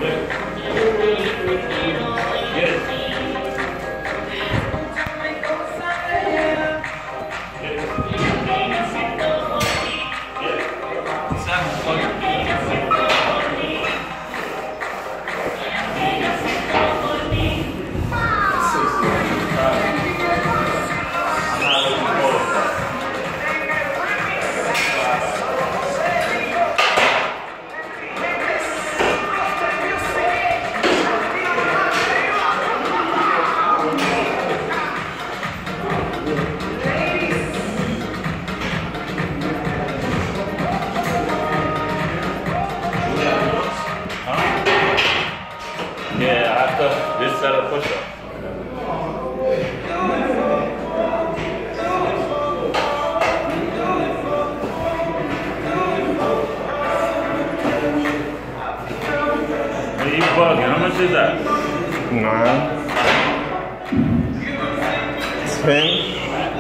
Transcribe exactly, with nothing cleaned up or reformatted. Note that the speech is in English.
Yeah, after this set of push-ups. Hey, you bugging. How much is that? Nine. Ten.